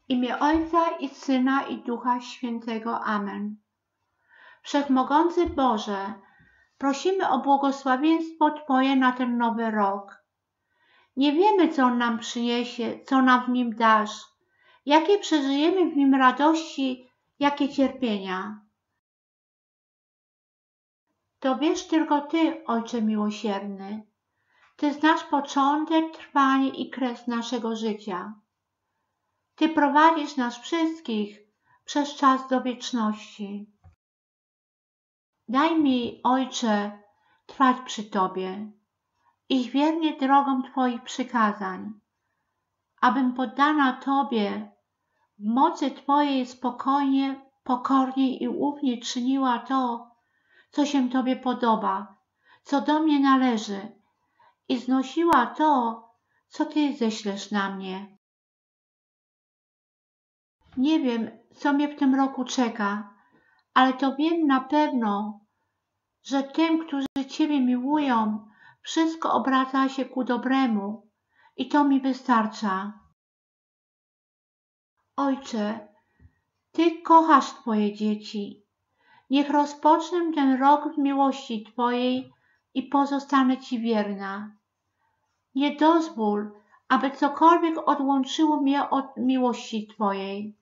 W imię Ojca i Syna i Ducha Świętego. Amen. Wszechmogący Boże, prosimy o błogosławieństwo Twoje na ten nowy rok. Nie wiemy, co On nam przyniesie, co nam w nim dasz, jakie przeżyjemy w nim radości, jakie cierpienia. To wiesz tylko Ty, Ojcze miłosierny. Ty znasz początek, trwanie i kres naszego życia. Ty prowadzisz nas wszystkich przez czas do wieczności. Daj mi, Ojcze, trwać przy Tobie, iść wiernie drogą Twoich przykazań, abym poddana Tobie w mocy Twojej spokojnie, pokornie i ufnie czyniła to, co się Tobie podoba, co do mnie należy i znosiła to, co Ty ześlesz na mnie. Nie wiem, co mnie w tym roku czeka, ale to wiem na pewno, że tym, którzy Ciebie miłują, wszystko obraca się ku dobremu i to mi wystarcza. Ojcze, Ty kochasz Twoje dzieci. Niech rozpocznę ten rok w miłości Twojej i pozostanę Ci wierna. Nie dozwól, aby cokolwiek odłączyło mnie od miłości Twojej.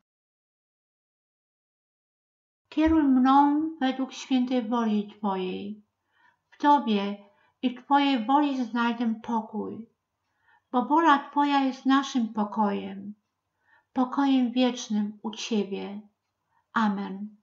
Kieruj mną według świętej woli Twojej. W Tobie i w Twojej woli znajdę pokój, bo wola Twoja jest naszym pokojem, pokojem wiecznym u Ciebie. Amen.